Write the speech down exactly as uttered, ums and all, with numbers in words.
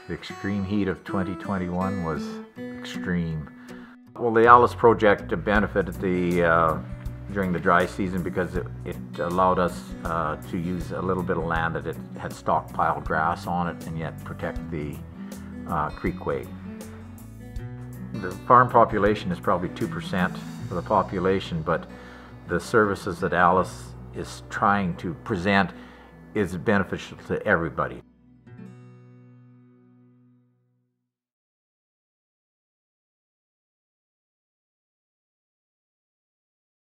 The extreme heat of twenty twenty-one was extreme. Well, the ALUS project benefited the uh, during the dry season because it, it allowed us uh, to use a little bit of land that it had stockpiled grass on it and yet protect the uh, creekway. The farm population is probably two percent of the population, but the services that ALUS is trying to present is beneficial to everybody.